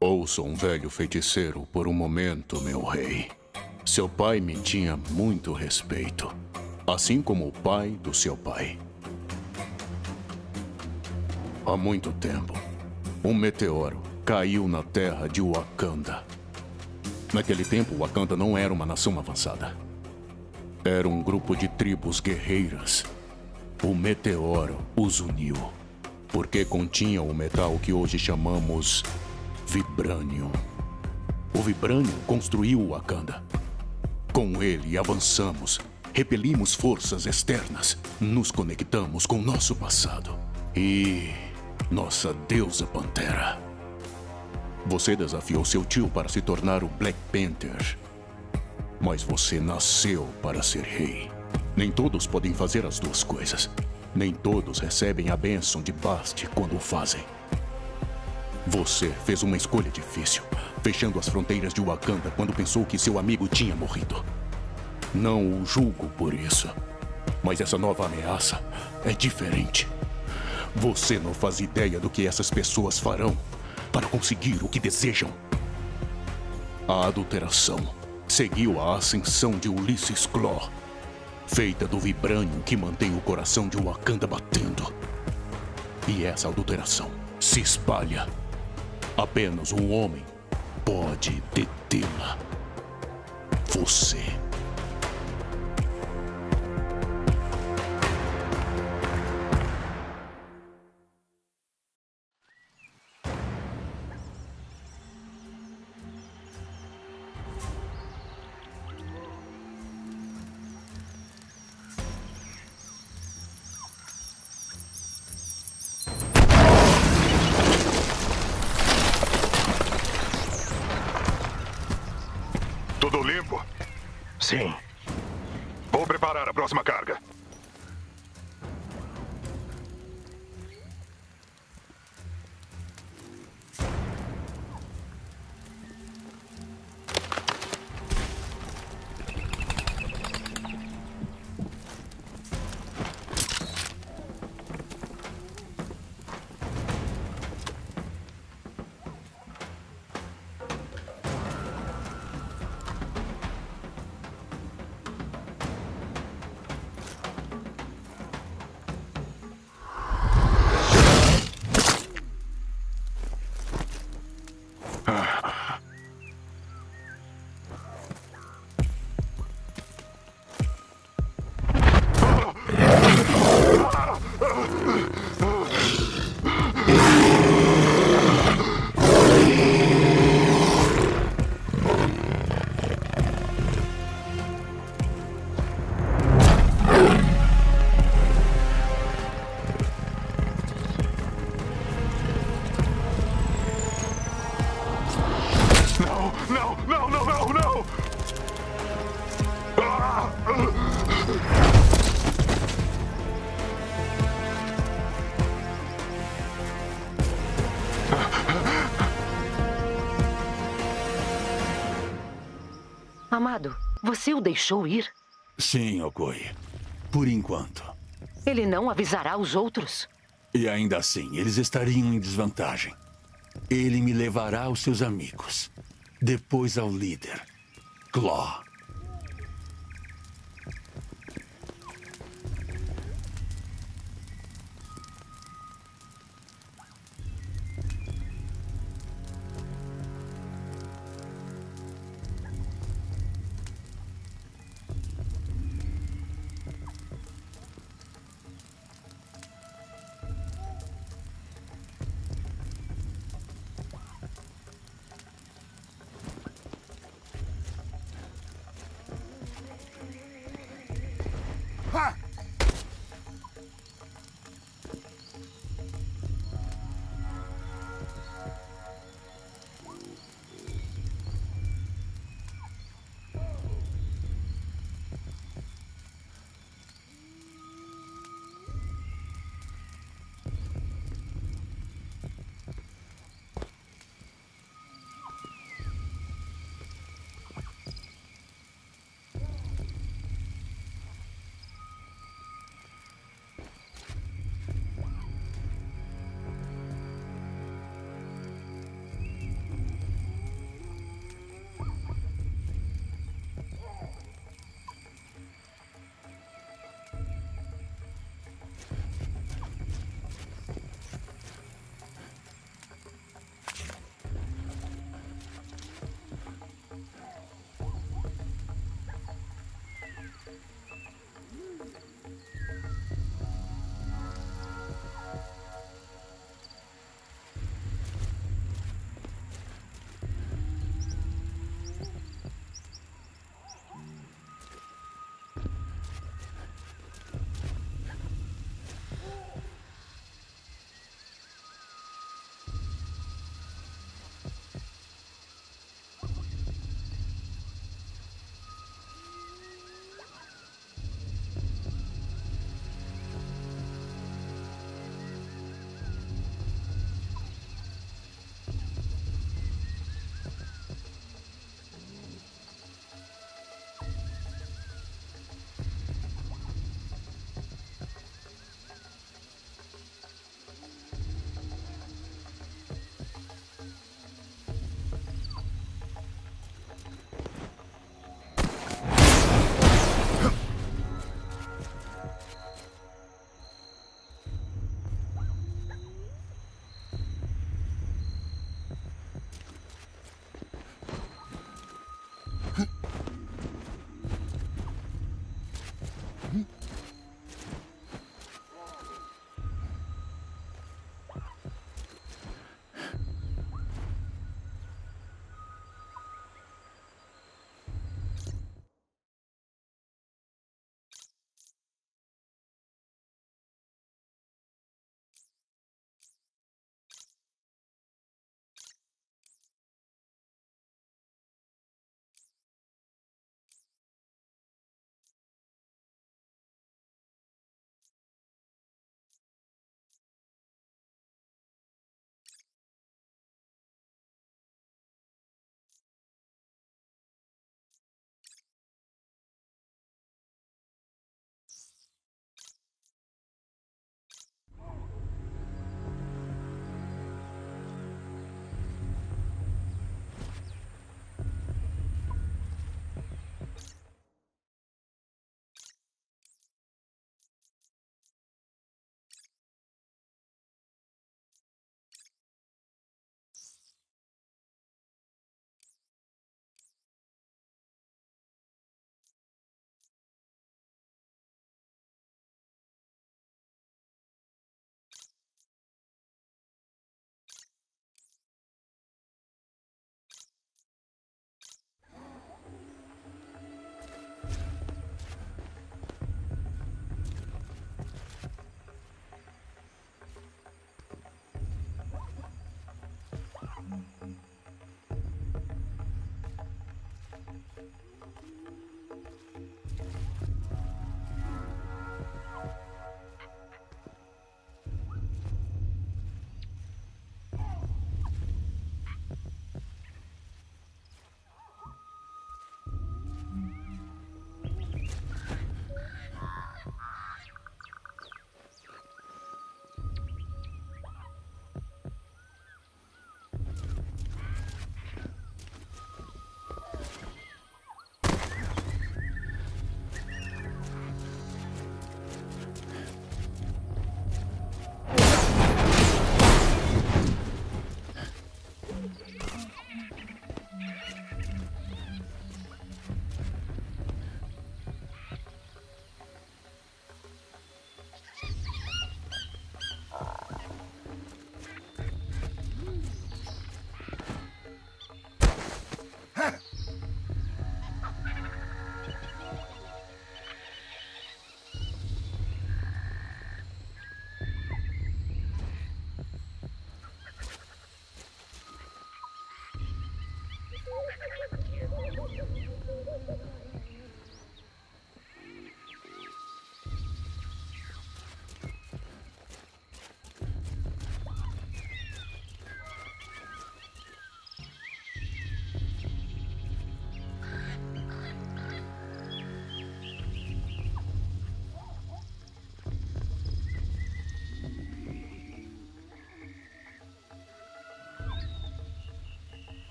Ouça um velho feiticeiro por um momento, meu rei. Seu pai me tinha muito respeito, assim como o pai do seu pai. Há muito tempo, um meteoro caiu na terra de Wakanda. Naquele tempo, Wakanda não era uma nação avançada. Era um grupo de tribos guerreiras. O meteoro os uniu, porque continha o metal que hoje chamamos Vibranium. O Vibranium construiu Wakanda. Com ele avançamos, repelimos forças externas, nos conectamos com nosso passado e nossa deusa Pantera. Você desafiou seu tio para se tornar o Black Panther, mas você nasceu para ser rei. Nem todos podem fazer as duas coisas. Nem todos recebem a bênção de Bast quando o fazem. Você fez uma escolha difícil, fechando as fronteiras de Wakanda quando pensou que seu amigo tinha morrido. Não o julgo por isso, mas essa nova ameaça é diferente. Você não faz ideia do que essas pessoas farão para conseguir o que desejam. A adulteração seguiu a ascensão de Ulysses Klaue, feita do vibrânio que mantém o coração de Wakanda batendo. E essa adulteração se espalha. Apenas um homem pode detê-la. Você. Tudo limpo? Sim. Vou preparar a próxima carga. Não! Amado, você o deixou ir? Sim, Okoye. Por enquanto. Ele não avisará os outros? E ainda assim, eles estariam em desvantagem. Ele me levará aos seus amigos. Depois ao líder, Klaue.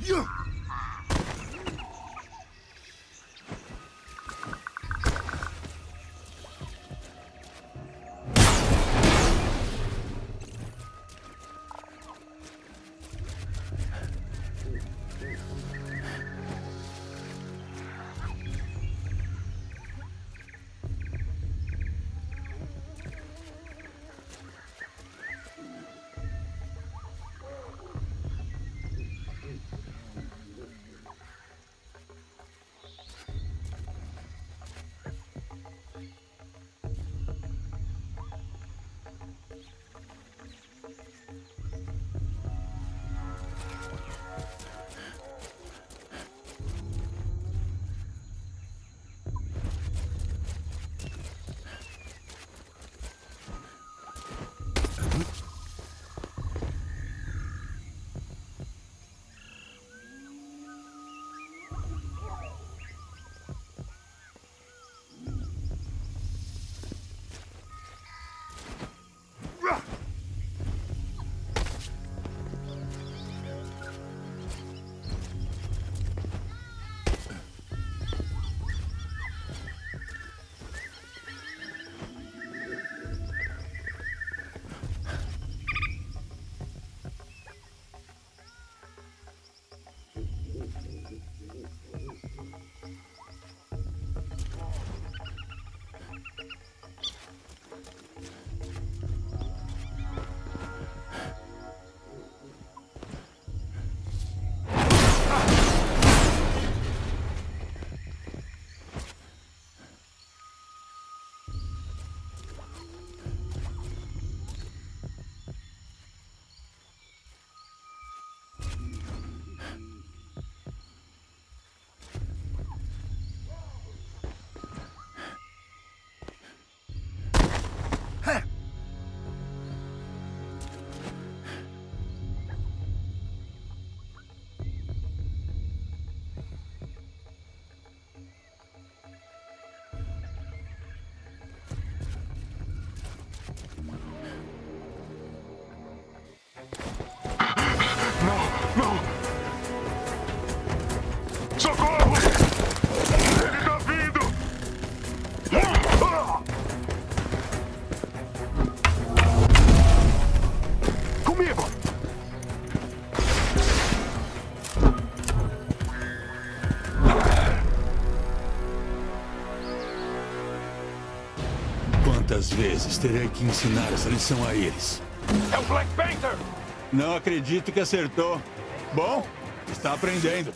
Socorro! Ele tá vindo! Comigo! Quantas vezes terei que ensinar essa lição a eles? É o Black Panther! Não acredito que acertou. Bom, está aprendendo.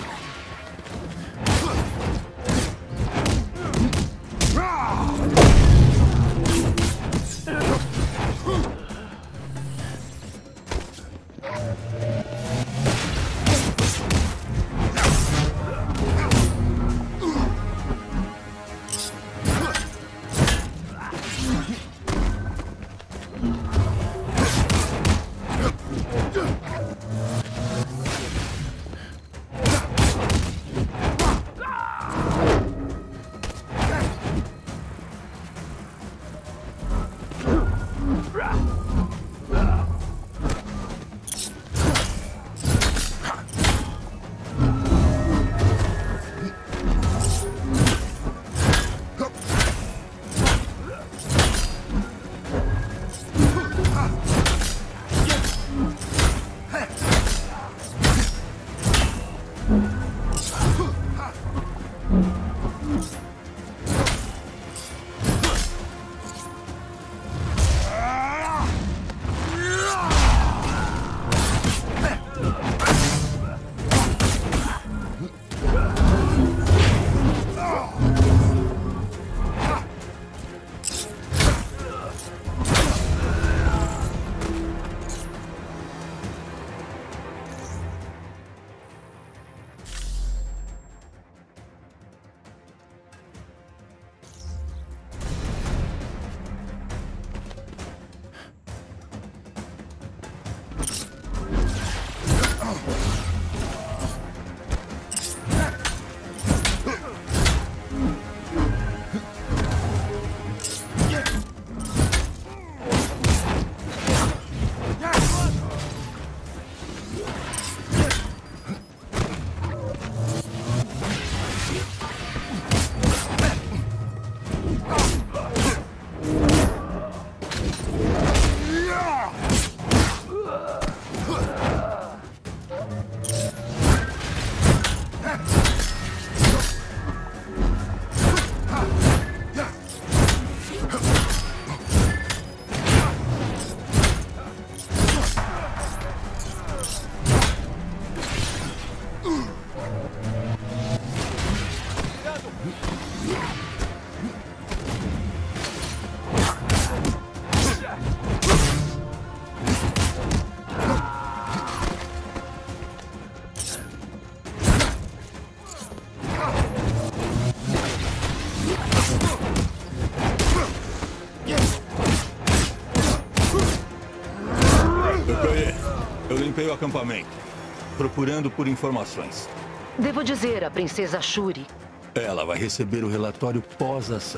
Eu limpei o acampamento, procurando por informações. Devo dizer, a princesa Shuri. Ela vai receber o relatório pós-ação.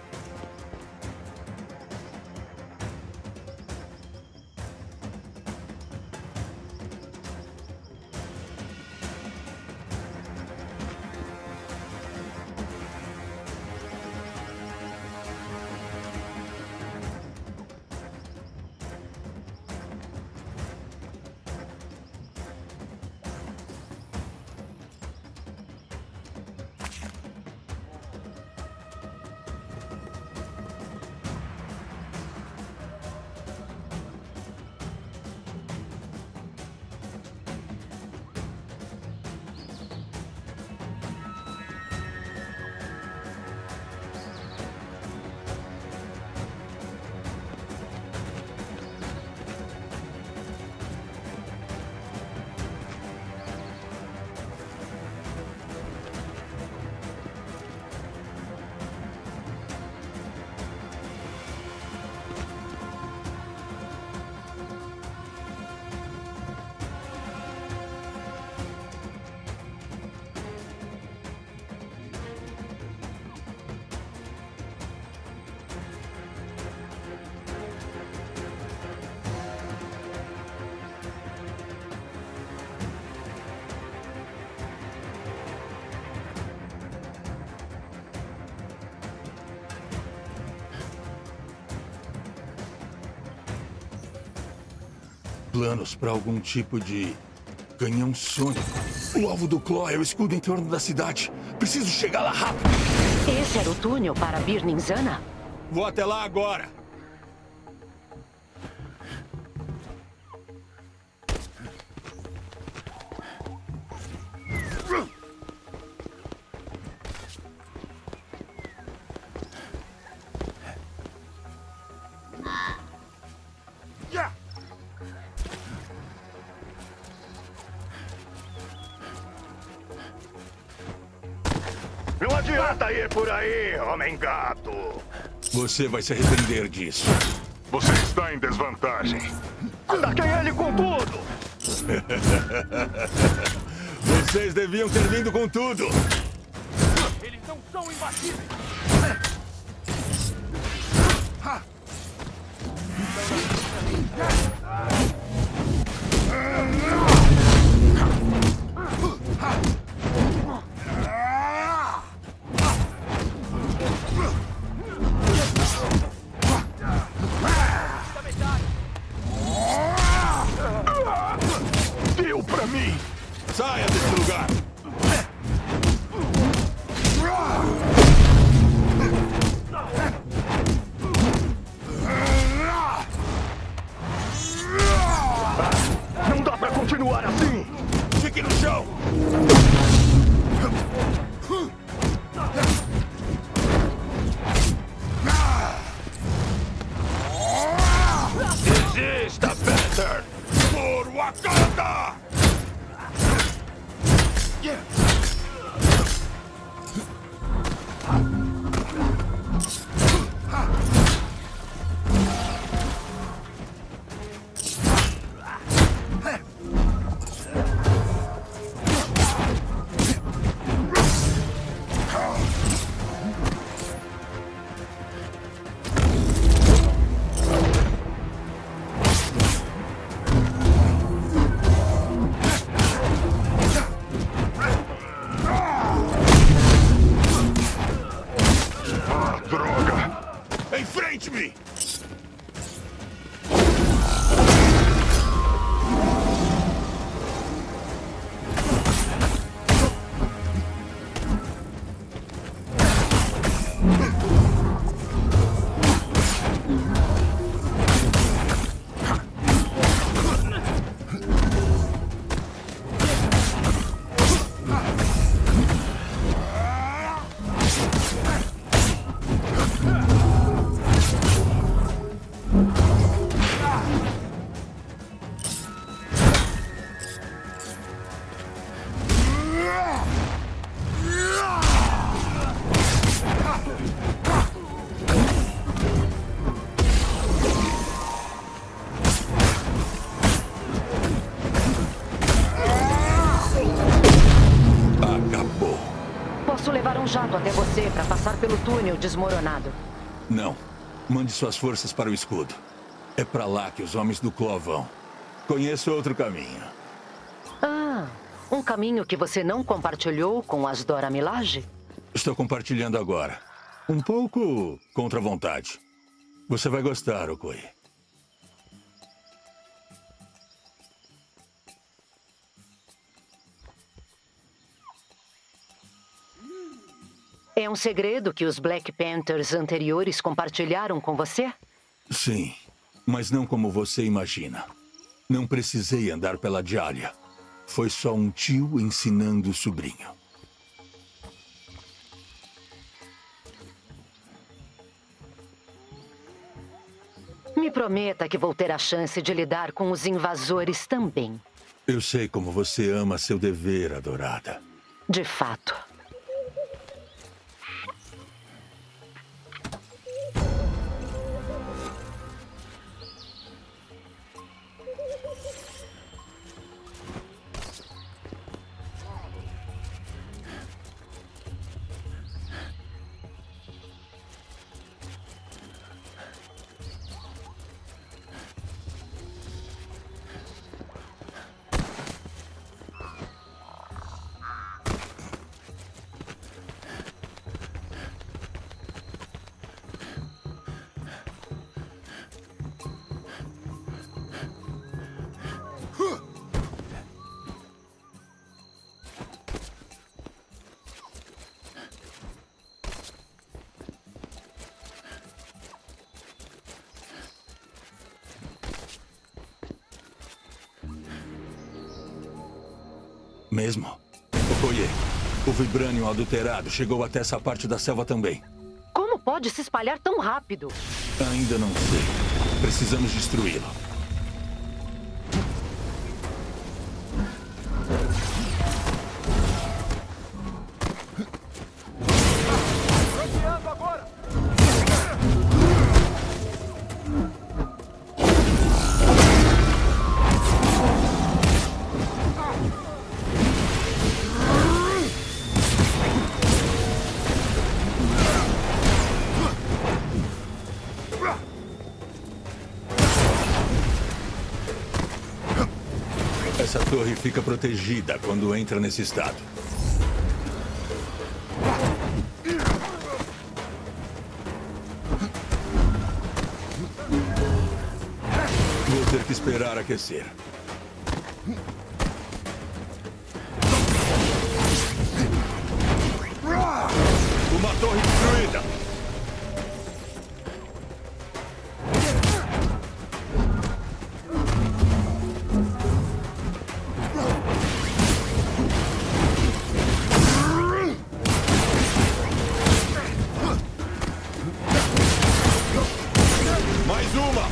Planos para algum tipo de canhão sônico. O alvo do Claw é o escudo em torno da cidade. Preciso chegar lá rápido. Esse era o túnel para Birninzana? Vou até lá agora. Não adianta ir por aí, homem-gato. Você vai se arrepender disso. Você está em desvantagem. Ataquem ele com tudo! Vocês deviam ter vindo com tudo. Eles não são imbatíveis! Deu pra mim! Saia desse lugar! Não dá pra continuar assim! Fique no chão! Desista, Panther! Por Wakanda! um jato até você para passar pelo túnel desmoronado. Não. Mande suas forças para o escudo. É para lá que os homens do Claw vão. Conheço outro caminho. Ah, um caminho que você não compartilhou com as Dora Milaje? Estou compartilhando agora. Um pouco contra a vontade. Você vai gostar, Okoye. É um segredo que os Black Panthers anteriores compartilharam com você? Sim, mas não como você imagina. Não precisei andar pela Djálya. Foi só um tio ensinando o sobrinho. Me prometa que vou ter a chance de lidar com os invasores também. Eu sei como você ama seu dever, adorada. De fato. Mesmo? Okoye, o Vibranium adulterado chegou até essa parte da selva também. Como pode se espalhar tão rápido? Ainda não sei. Precisamos destruí-lo. Essa torre fica protegida quando entra nesse estado. Vou ter que esperar aquecer. Uma torre destruída! Mais uma!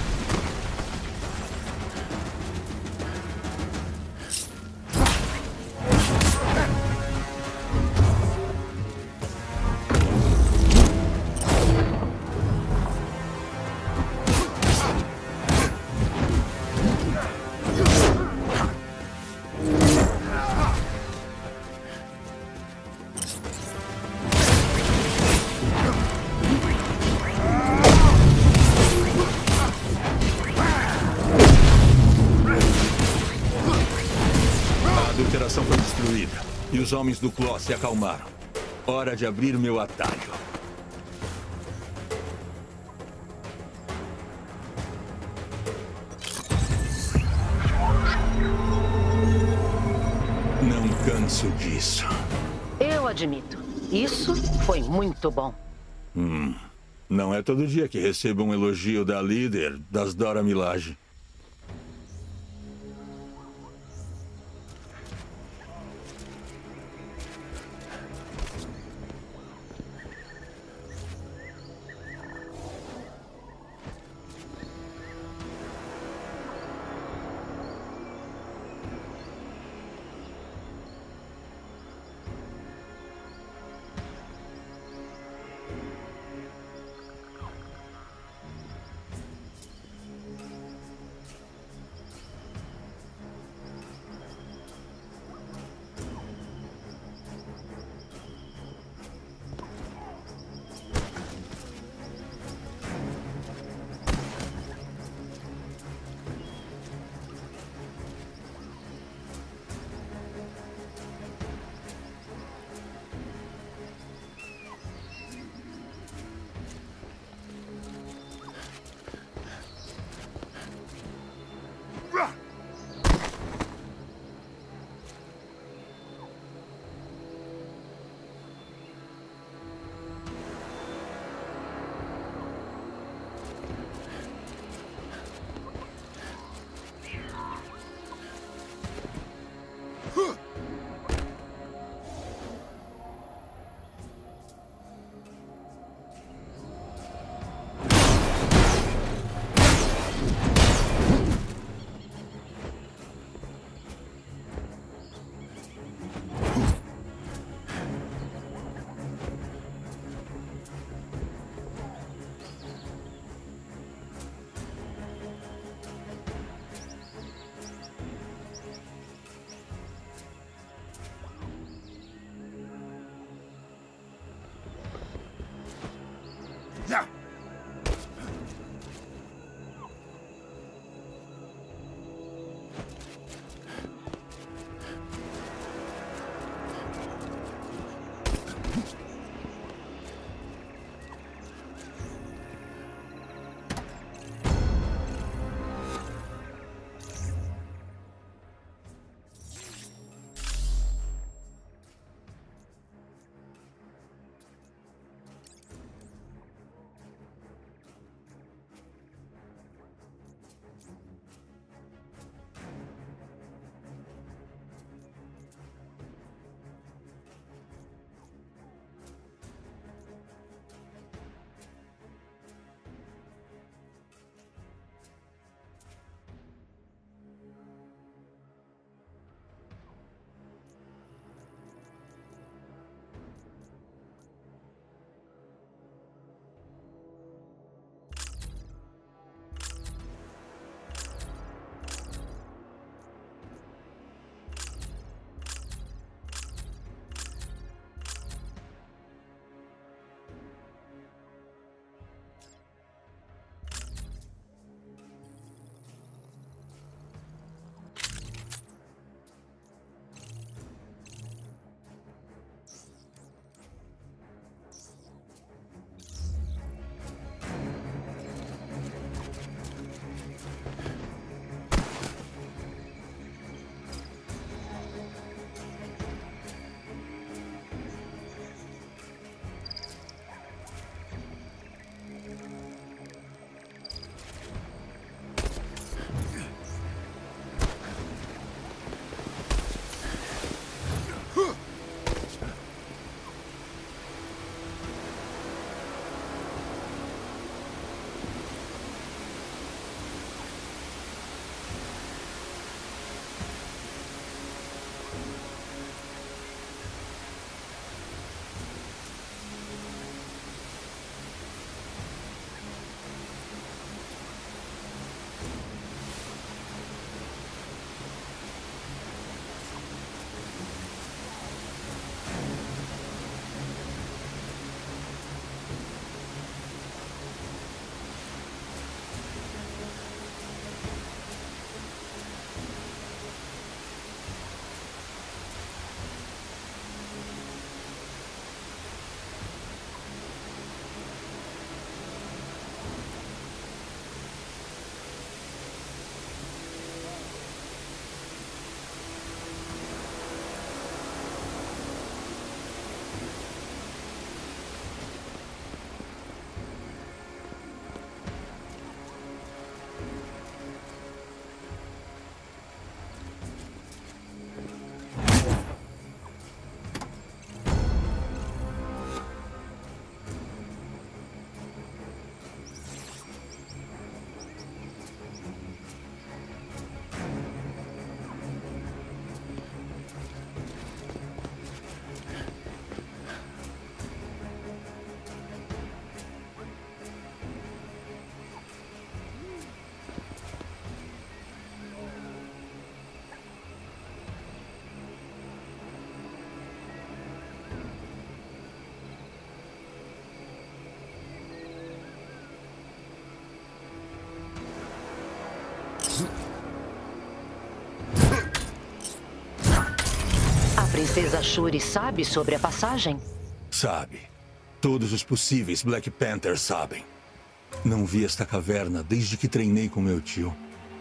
A adulteração foi destruída e os homens do Claw se acalmaram. Hora de abrir meu atalho. Não canso disso. Eu admito. Isso foi muito bom. Não é todo dia que recebo um elogio da líder das Dora Milaje. A princesa Shuri sabe sobre a passagem? Sabe. Todos os possíveis Black Panthers sabem. Não vi esta caverna desde que treinei com meu tio.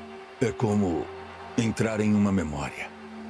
É como entrar em uma memória.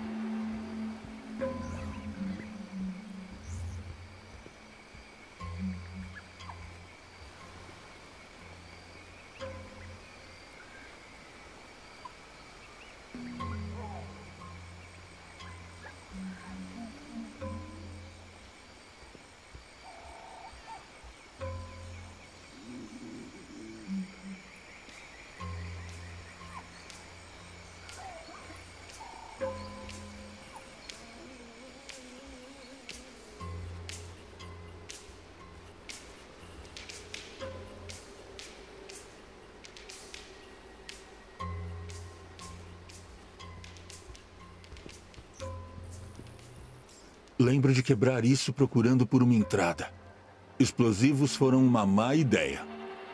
Lembro de quebrar isso procurando por uma entrada. Explosivos foram uma má ideia.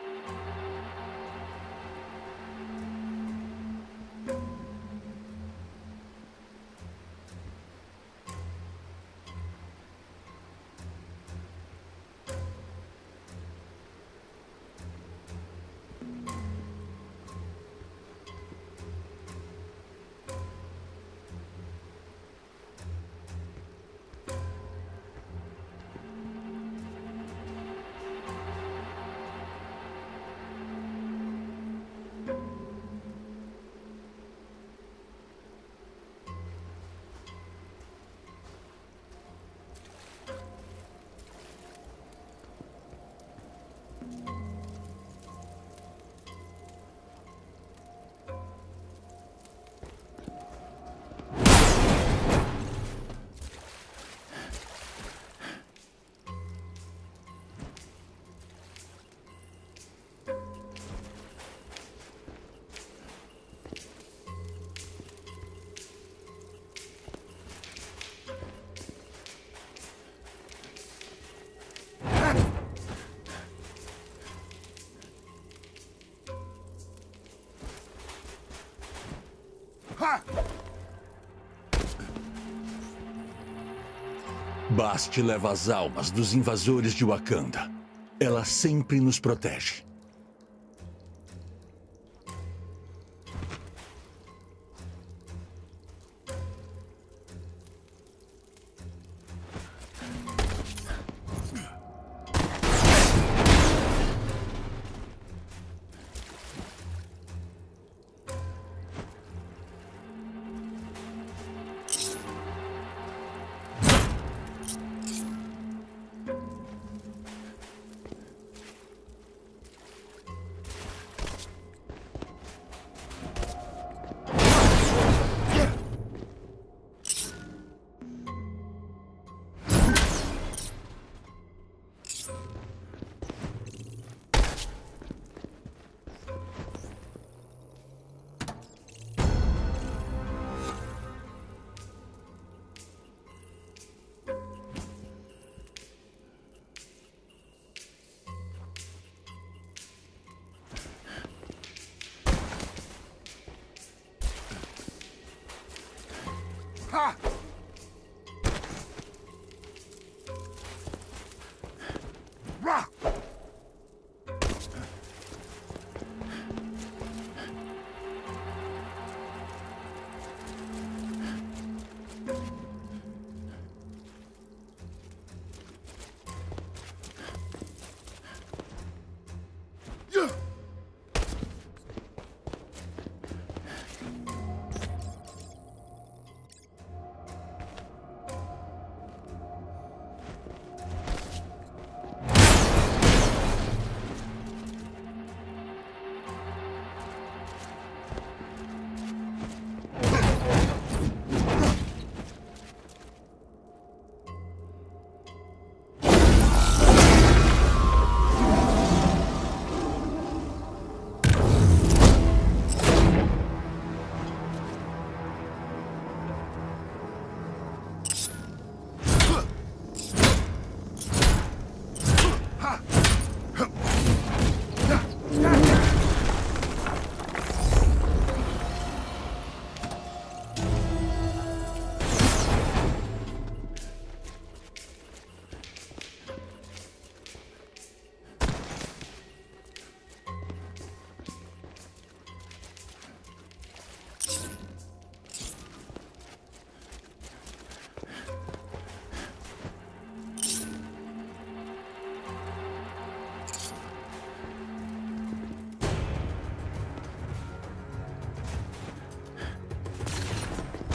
Bast leva as almas dos invasores de Wakanda. Ela sempre nos protege.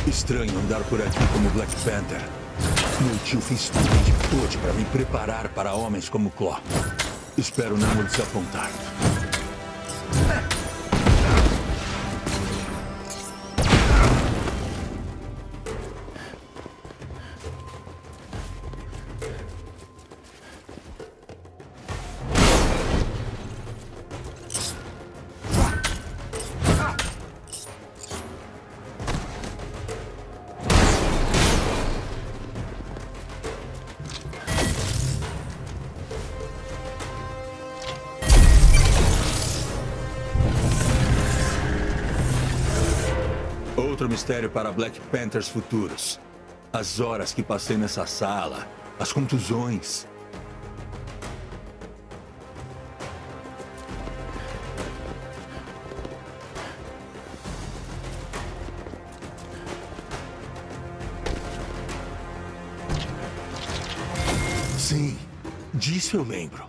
Estranho andar por aqui como Black Panther. Meu tio fez tudo o que pôde para me preparar para homens como Claw. Espero não o desapontar. Outro mistério para Black Panthers futuros. As horas que passei nessa sala, as contusões. Sim, disso eu lembro.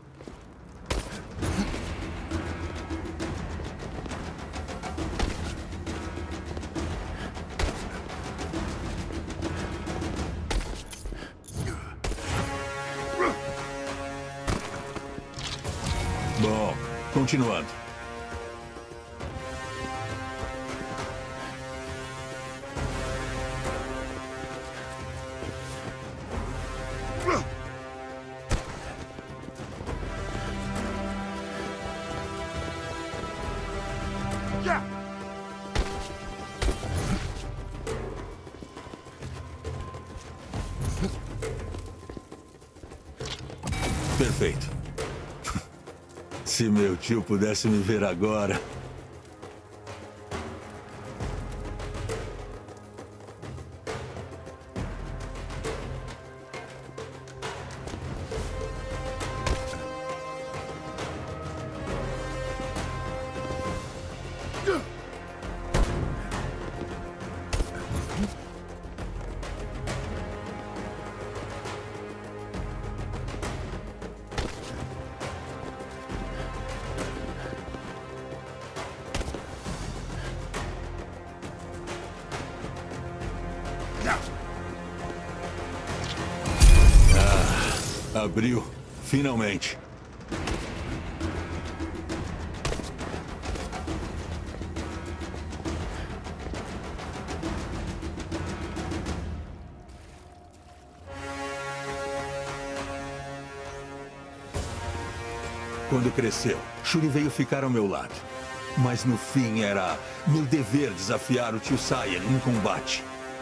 Bom, continuando. Perfeito. Se meu tio pudesse me ver agora. Abriu, finalmente. Quando cresceu, Shuri veio ficar ao meu lado. Mas no fim era meu dever desafiar o tio Saiyan em combate.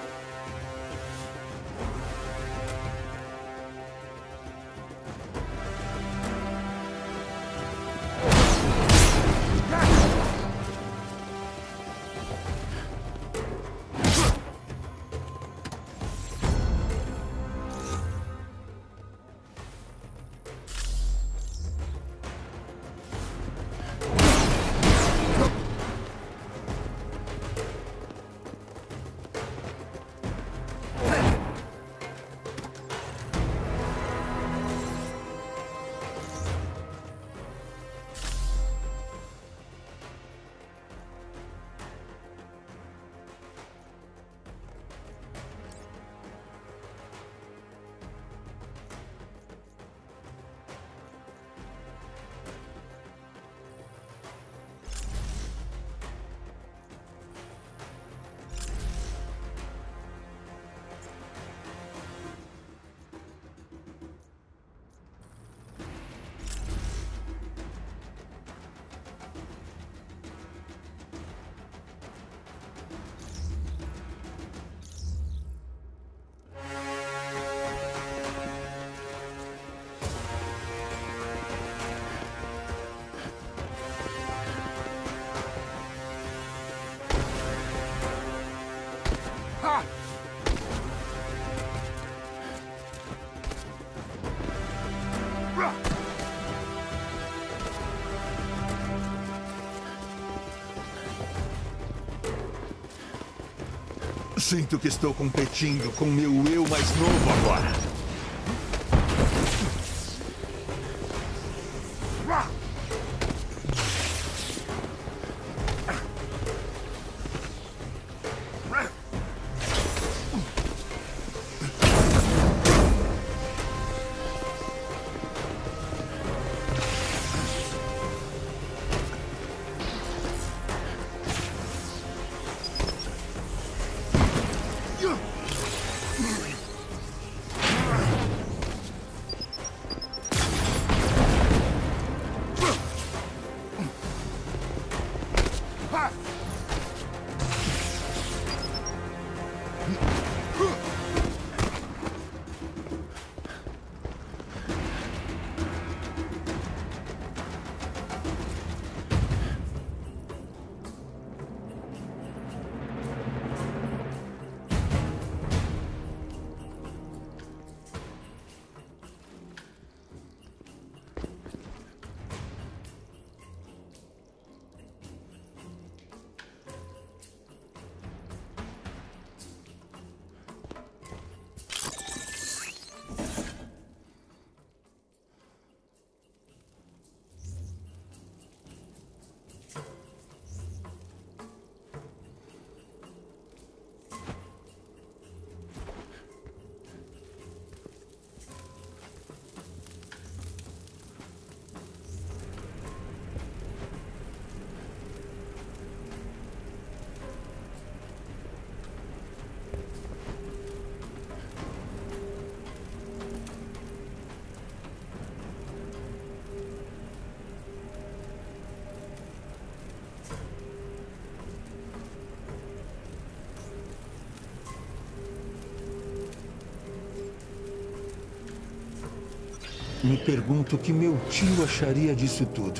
Sinto que estou competindo com meu eu mais novo agora. me pergunto o que meu tio acharia disso tudo.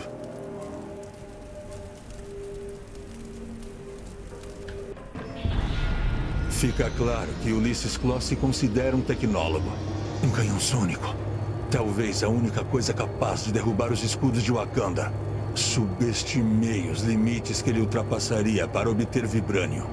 Fica claro que Ulysses Klaue se considera um tecnólogo. Um canhão sônico. Talvez a única coisa capaz de derrubar os escudos de Wakanda. Subestimei os limites que ele ultrapassaria para obter vibrânio.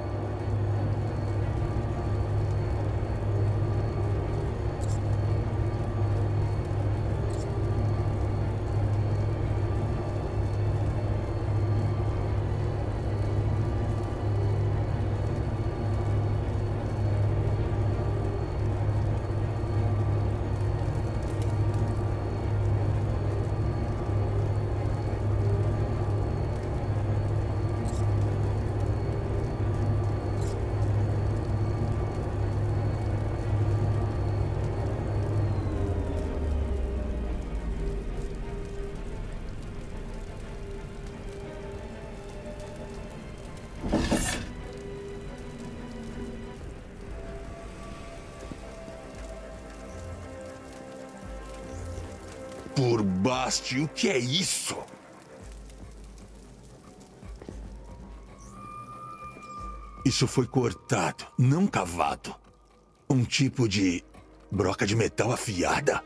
Por Basti, o que é isso? Isso foi cortado, não cavado. Um tipo de broca de metal afiada.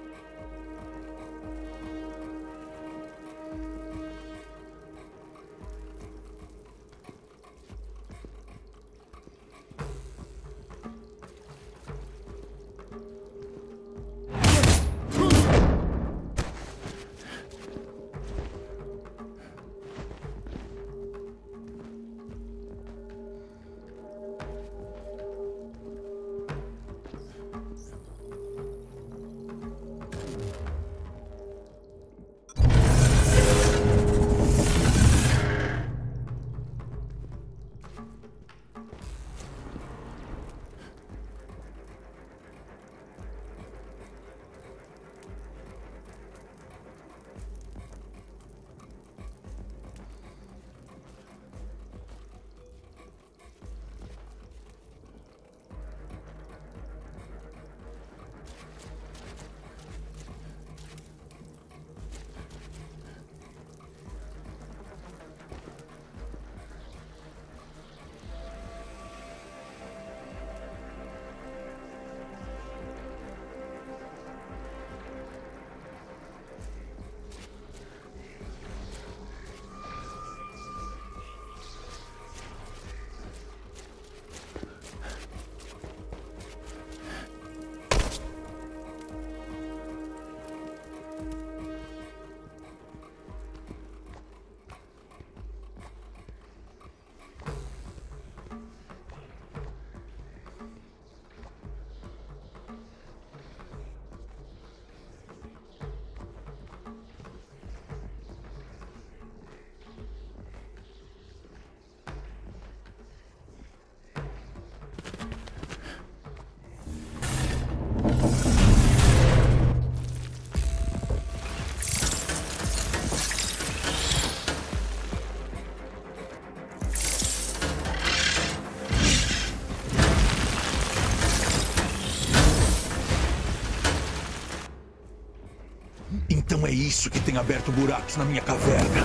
Então é isso que tem aberto buracos na minha caverna.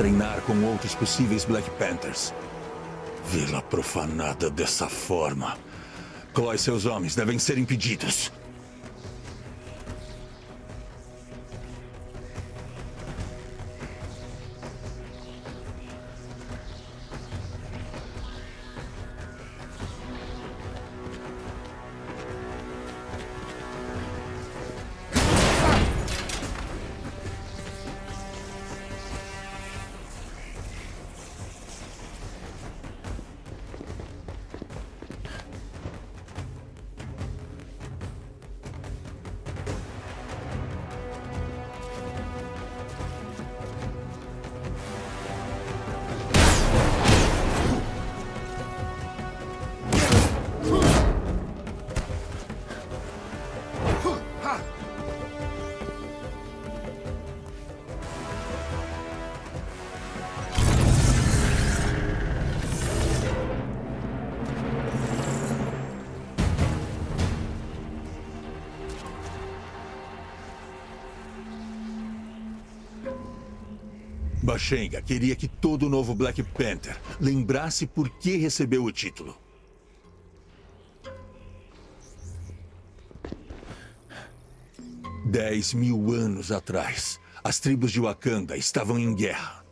treinar com outros possíveis Black Panthers. Vê-la profanada dessa forma. Claw e seus homens devem ser impedidos. Bashenga queria que todo novo Black Panther lembrasse por que recebeu o título. Dez mil anos atrás, as tribos de Wakanda estavam em guerra.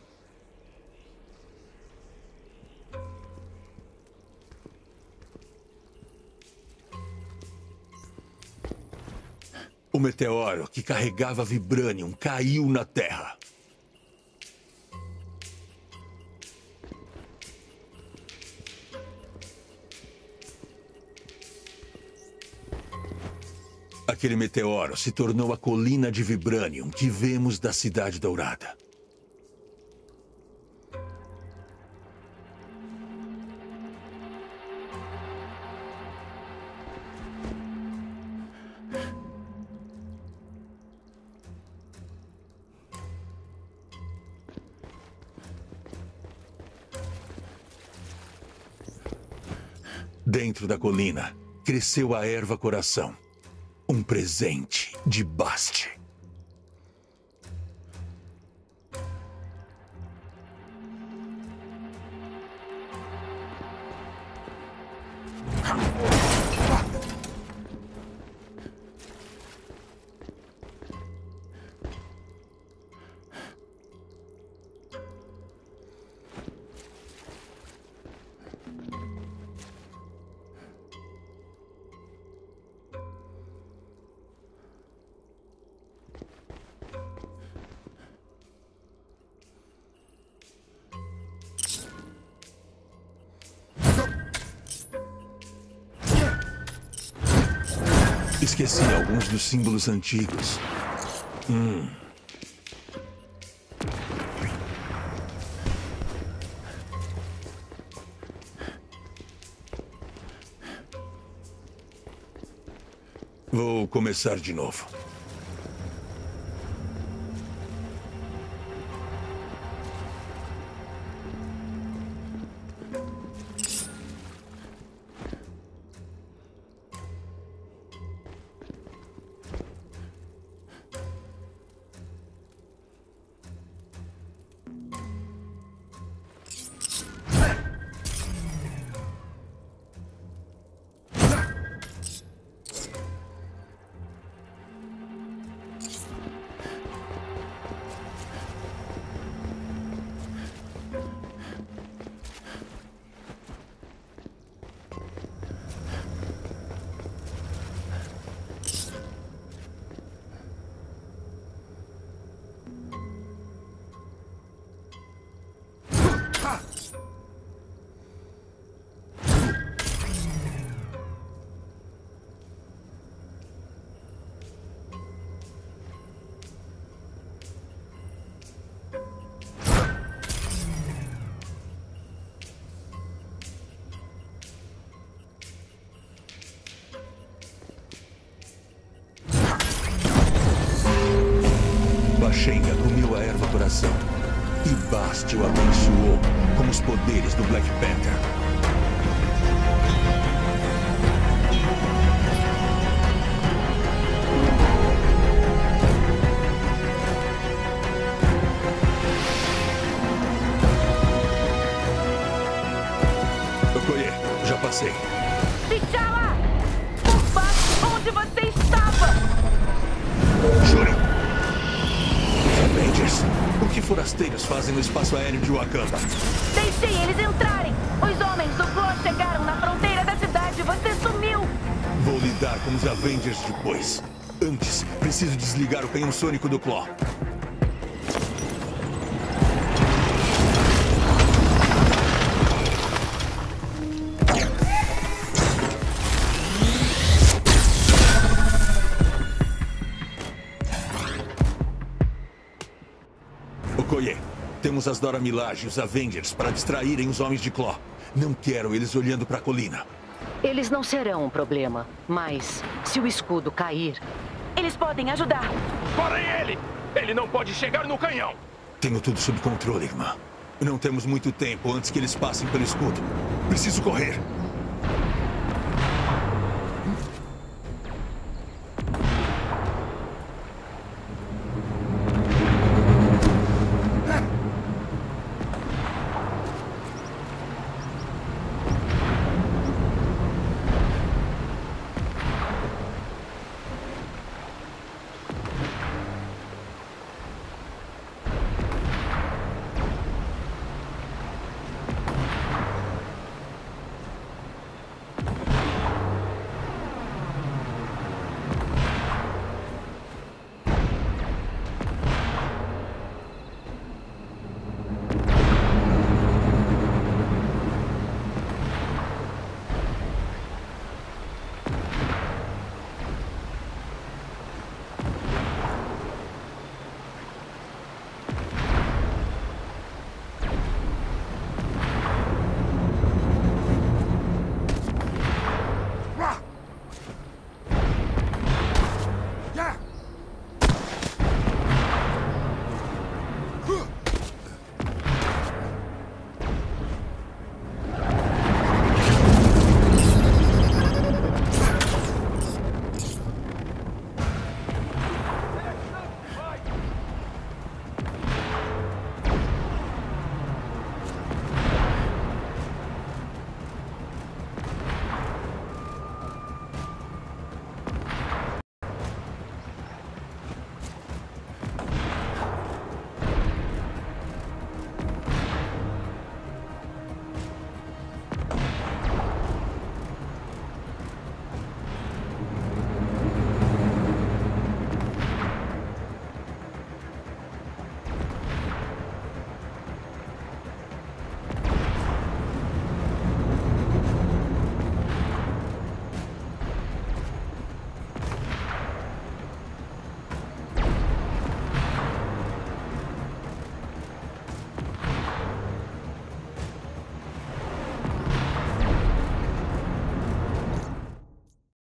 O meteoro que carregava Vibranium caiu na Terra. Aquele meteoro se tornou a colina de Vibranium que vemos da Cidade Dourada. Dentro da colina, cresceu a erva coração. Um presente de Bast. Esqueci alguns dos símbolos antigos. Vou começar de novo. Bashenga comeu a erva coração e Bast o abençoou com os poderes do Black Panther. T'Challa! Ufa! Onde você estava? Shuri! Os Avengers! O que forasteiros fazem no espaço aéreo de Wakanda? Deixei eles entrarem! Os homens do Claw chegaram na fronteira da cidade e você sumiu! Vou lidar com os Avengers depois. Antes, preciso desligar o canhão sônico do Claw. Okoye, temos as Dora Milaje e os Avengers para distraírem os homens de Claw. Não quero eles olhando para a colina. Eles não serão um problema, mas se o escudo cair... Eles podem ajudar! Parem ele! Ele não pode chegar no canhão! Tenho tudo sob controle, irmã. Não temos muito tempo antes que eles passem pelo escudo. Preciso correr.